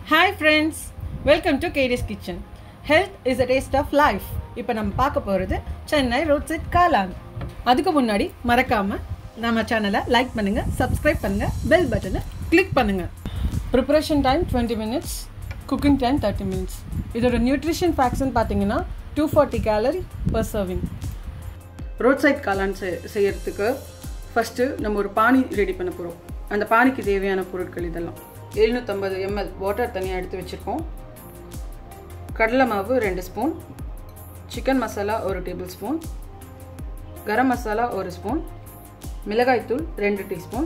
Hi friends, welcome to KD's Kitchen. Health is a taste of life. இப்போ நம்ம பார்க்க போகிறது சென்னை ரோட் சைட் காளான். அதுக்கு முன்னாடி மறக்காம நம்ம சேனலை லைக் பண்ணுங்க, சப்ஸ்கிரைப் பண்ணுங்க, பெல் பட்டனை கிளிக் பண்ணுங்க. Preparation time 20 minutes, cooking time 30 minutes. இதோட நியூட்ரிஷன் ஃபேக்ட்ஸ்னு பார்த்தீங்கன்னா 240 calorie per serving. Road side காளான் செய்யறதுக்கு ஃபஸ்ட்டு நம்ம ஒரு பானி ரெடி பண்ண போகிறோம். அந்த பானிக்கு தேவையான பொருட்கள் இதெல்லாம் 750 ml வாட்டர் தனியாக எடுத்து வச்சுருக்கோம். கடலை மாவு 2 spoon, chicken masala 1 tablespoon, garam masala 1 spoon, மிளகாய்த்தூள் 2 டீஸ்பூன்,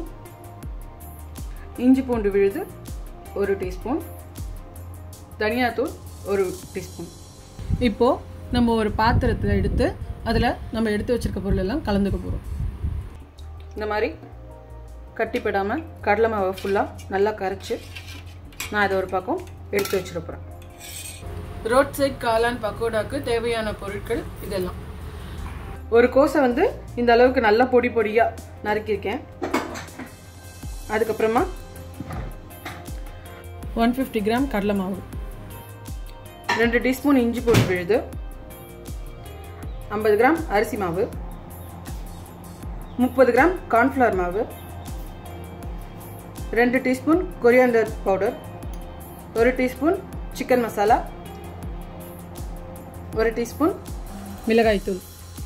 இஞ்சி பூண்டு விழுது 1 டீஸ்பூன், தனியாத்தூள் 1 டீஸ்பூன். இப்போது நம்ம ஒரு பாத்திரத்தில் எடுத்து அதில் நம்ம எடுத்து வச்சுருக்க பொருள் எல்லாம் கலந்துக்க போகிறோம். இந்த மாதிரி கட்டிப்படாமல் கடலை மாவை ஃபுல்லாக நல்லா கரைச்சி நான் இதை ஒரு பக்கம் எடுத்து வச்சுட போகிறேன். ரோட் சைட் காளான் பக்கோடாவுக்கு தேவையான பொருட்கள் இதெல்லாம். ஒரு கோஸை இந்த அளவுக்கு நல்லா பொடி பொடியாக நறுக்கியிருக்கேன். அதுக்கப்புறமா 150 கிராம் கடலை மாவு, 2 டீஸ்பூன் இஞ்சி பூண்டு விழுது, 50 கிராம் அரிசி மாவு, 30 கிராம் கார்ன்ஃப்ளவர் மாவு, 2 teaspoon coriander powder, 1 teaspoon chicken masala, 1 teaspoon மிளகாய்த்தூள்,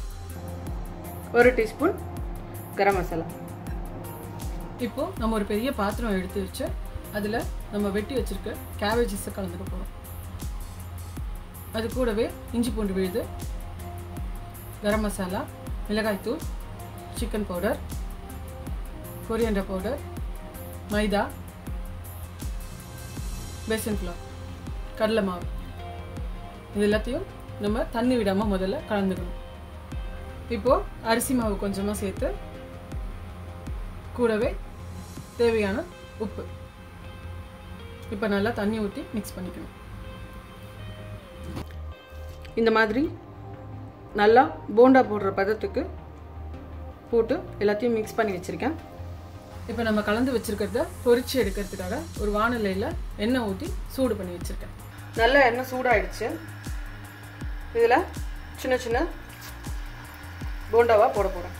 1 டீஸ்பூன் கரம் மசாலா. இப்போது நம்ம ஒரு பெரிய பாத்திரம் எடுத்து வச்சு அதில் நம்ம வெட்டி வச்சுருக்க கேபேஜஸை கலந்துக்க போகிறோம். அது கூடவே இஞ்சி பூண்டு விழுது, கரம் மசாலா, மிளகாய்த்தூள், chicken powder, coriander powder, maida, besan flour, கடலை மாவு, இது எல்லாத்தையும் நம்ம தண்ணி விடாமல் முதல்ல கலந்துக்கணும். இப்போது அரிசி மாவு கொஞ்சமாக சேர்த்து கூடவே தேவையான உப்பு இப்போ நல்லா தண்ணி ஊற்றி மிக்ஸ் பண்ணிக்கணும். இந்த மாதிரி நல்லா போண்டா போடுற பதத்துக்கு போட்டு எல்லாத்தையும் மிக்ஸ் பண்ணி வச்சுருக்கேன். இப்போ நம்ம கலந்து வச்சுருக்கிறத பொரிச்சு எடுக்கிறதுக்காக ஒரு வாணலியில் எண்ணெய் ஊற்றி சூடு பண்ணி வச்சுருக்கேன். நல்ல எண்ணெய் சூடாகிடுச்சு. இதில் சின்ன சின்ன போண்டாவாக போட போகிறேன்.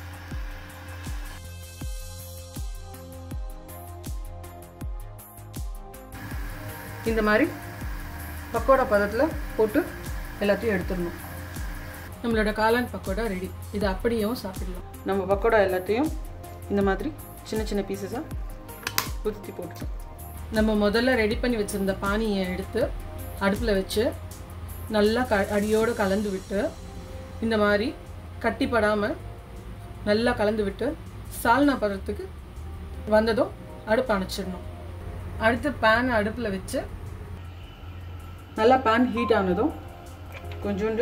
இந்த மாதிரி பக்கோடா பதத்தில் போட்டு எல்லாத்தையும் எடுத்துடணும். நம்மளோட காளான் பக்கோடா ரெடி. இதை அப்படியும் சாப்பிடலாம். நம்ம பக்கோடா எல்லாத்தையும் இந்த மாதிரி சின்ன சின்ன பீசஸாக ஊற்றி போட்டுட்டோம். நம்ம முதல்ல ரெடி பண்ணி வச்சுருந்த பானியை எடுத்து அடுப்பில் வச்சு நல்லா அடியோடு கலந்து விட்டு இந்த மாதிரி கட்டிப்படாமல் நல்லா கலந்து விட்டு சால்னா பதத்துக்கு வந்ததும் அடுப்பு அணைச்சிடணும். அடுத்து பேன் அடுப்பில் வச்சு நல்லா பேன் ஹீட் ஆனதும் கொஞ்சோண்டு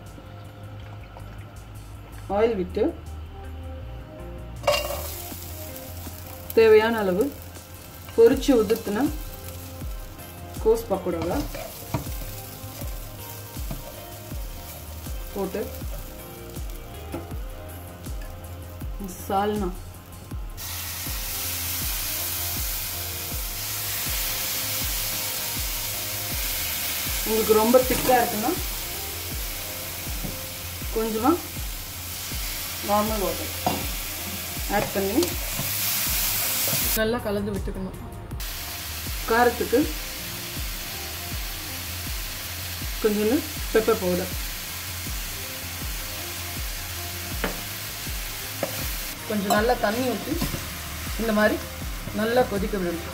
ஆயில் விட்டு தேவையான அளவு பொரிச்சு உதிர்த்துன கோஸ் பக்கோடாவை போட்டு சால்னா உங்களுக்கு ரொம்ப திக்காக இருக்குன்னா கொஞ்சமாக நார்மல் வாட்டர் ஆட் பண்ணி நல்லா கலந்து விட்டுக்கணும். காரத்துக்கு கொஞ்சோண்டு பெப்பர் பவுடர், கொஞ்சம் நல்லா தண்ணி ஊற்றி இந்த மாதிரி நல்லா கொதிக்க விடணும்.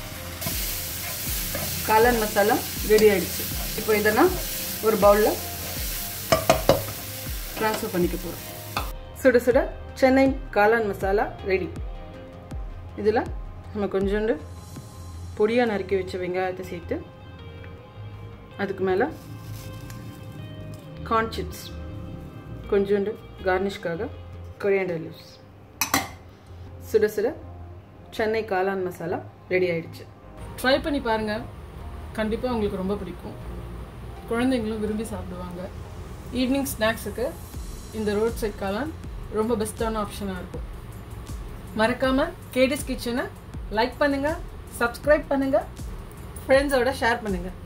காளான் மசாலா ரெடி ஆகிடுச்சு. இப்போ இதை நான் ஒரு பவுலில் ட்ரான்ஸ்ஃபர் பண்ணிக்க போகிறோம். சுட சுட சென்னை காளான் மசாலா ரெடி. இதில் நம்ம கொஞ்சோண்டு பொடியாக நறுக்கி வச்ச வெங்காயத்தை சேர்த்து அதுக்கு மேலே கார்ன் சிப்ஸ், கொஞ்சோண்டு கார்னிஷ்காக கொரியாண்டர் லீவ்ஸ். சுட சுட சென்னை காளான் மசாலா ரெடி ஆயிடுச்சு. ட்ரை பண்ணி பாருங்கள். கண்டிப்பாக உங்களுக்கு ரொம்ப பிடிக்கும். குழந்தைங்களும் விரும்பி சாப்பிடுவாங்க. ஈவினிங் ஸ்நாக்ஸுக்கு இந்த ரோட் சைட் காளான் ரொம்ப பெஸ்ட்டான ஆப்ஷனாக இருக்கும். மறக்காமல் KD's கிச்சனை லைக் பண்ணுங்கள், சப்ஸ்கிரைப் பண்ணுங்கள், ஃப்ரெண்ட்ஸோட ஷேர் பண்ணுங்கள்.